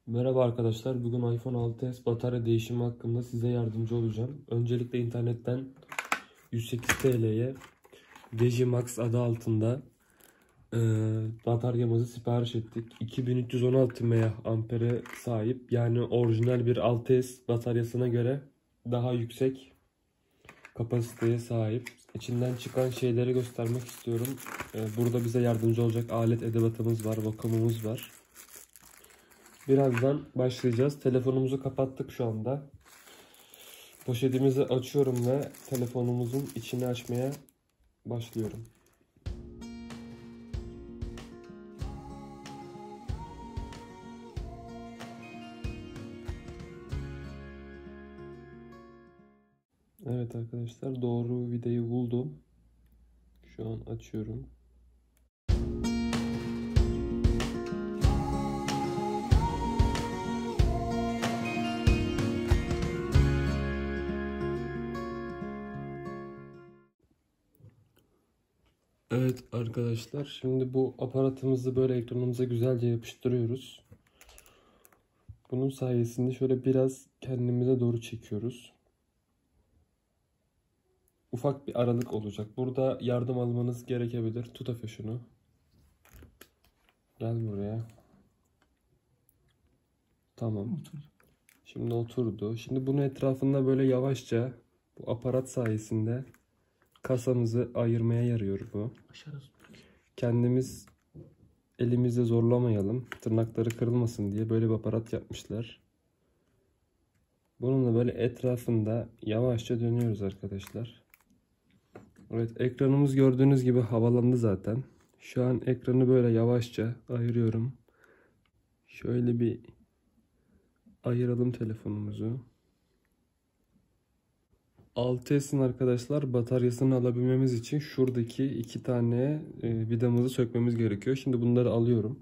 Merhaba arkadaşlar. Bugün iPhone 6s batarya değişimi hakkında size yardımcı olacağım. Öncelikle internetten 108 TL'ye Digimax adı altında bataryamızı sipariş ettik. 2316 mAh'e sahip. Yani orijinal bir 6s bataryasına göre daha yüksek kapasiteye sahip. İçinden çıkan şeyleri göstermek istiyorum. Burada bize yardımcı olacak alet edevatımız var, vakumumuz var. Birazdan başlayacağız. Telefonumuzu kapattık şu anda. Poşetimizi açıyorum ve telefonumuzun içini açmaya başlıyorum. Evet arkadaşlar, doğru vidayı buldum. Şu an açıyorum. Evet arkadaşlar, şimdi bu aparatımızı böyle ekranımıza güzelce yapıştırıyoruz. Bunun sayesinde şöyle biraz kendimize doğru çekiyoruz. Ufak bir aralık olacak. Burada yardım almanız gerekebilir. Tut Efe şunu. Gel buraya. Tamam. Şimdi oturdu. Şimdi bunun etrafında böyle yavaşça bu aparat sayesinde kasamızı ayırmaya yarıyor bu. Kendimiz elimizle zorlamayalım. Tırnakları kırılmasın diye böyle bir aparat yapmışlar. Bununla böyle etrafında yavaşça dönüyoruz arkadaşlar. Evet, ekranımız gördüğünüz gibi havalandı zaten. Şu an ekranı böyle yavaşça ayırıyorum. Şöyle bir ayıralım telefonumuzu. 6S'in arkadaşlar bataryasını alabilmemiz için şuradaki iki tane vidamızı sökmemiz gerekiyor. Şimdi bunları alıyorum.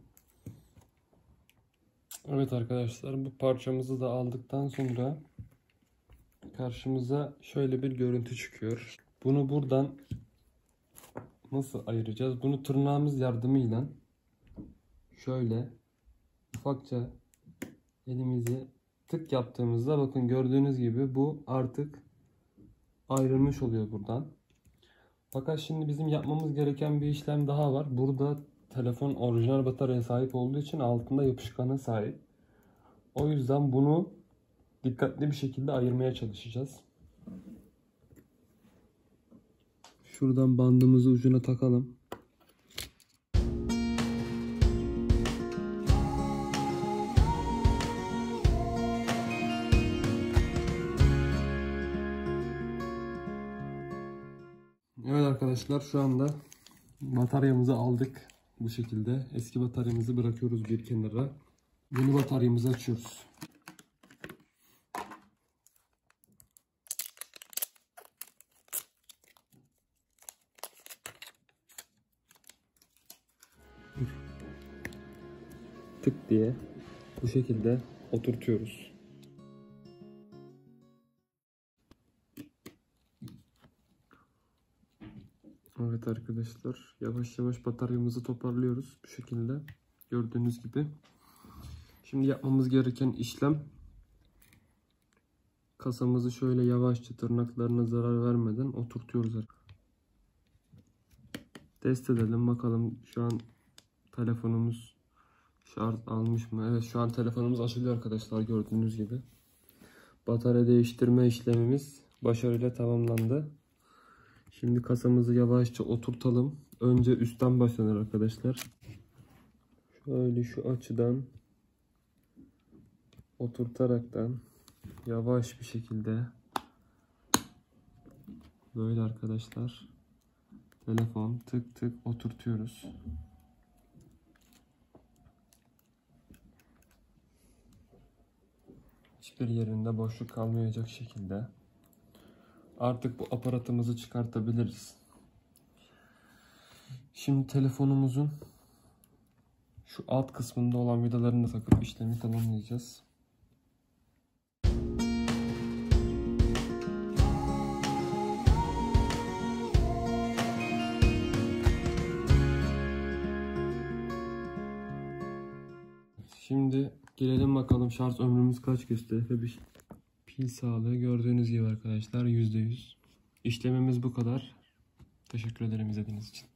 Evet arkadaşlar, bu parçamızı da aldıktan sonra karşımıza şöyle bir görüntü çıkıyor. Bunu buradan nasıl ayıracağız? Bunu tırnağımız yardımıyla şöyle ufakça elimizi tık yaptığımızda bakın gördüğünüz gibi bu artık ayrılmış oluyor buradan. Fakat şimdi bizim yapmamız gereken bir işlem daha var. Burada telefon orijinal bataryaya sahip olduğu için altında yapışkana sahip. O yüzden bunu dikkatli bir şekilde ayırmaya çalışacağız. Şuradan bandımızı ucuna takalım. Evet arkadaşlar, şu anda bataryamızı aldık bu şekilde. Eski bataryamızı bırakıyoruz bir kenara. Yeni bataryamızı açıyoruz. Tık diye bu şekilde oturtuyoruz. Evet arkadaşlar, yavaş yavaş bataryamızı toparlıyoruz bu şekilde gördüğünüz gibi. Şimdi yapmamız gereken işlem, kasamızı şöyle yavaşça tırnaklarına zarar vermeden oturtuyoruz. Test edelim bakalım şu an telefonumuz şarj almış mı? Evet, şu an telefonumuz açılıyor arkadaşlar, gördüğünüz gibi. Batarya değiştirme işlemimiz başarıyla tamamlandı. Şimdi kasamızı yavaşça oturtalım. Önce üstten başlanır arkadaşlar. Şöyle şu açıdan oturtaraktan yavaş bir şekilde böyle arkadaşlar telefon tık tık oturtuyoruz. Hiçbir yerinde boşluk kalmayacak şekilde. Artık bu aparatımızı çıkartabiliriz. Şimdi telefonumuzun şu alt kısmında olan vidalarını takıp işlemi tamamlayacağız. Şimdi Gelelim bakalım şarj ömrümüz kaç gösteriyor. Bir pil sağlığı gördüğünüz gibi arkadaşlar %100. İşlemimiz bu kadar. Teşekkür ederim izlediğiniz için.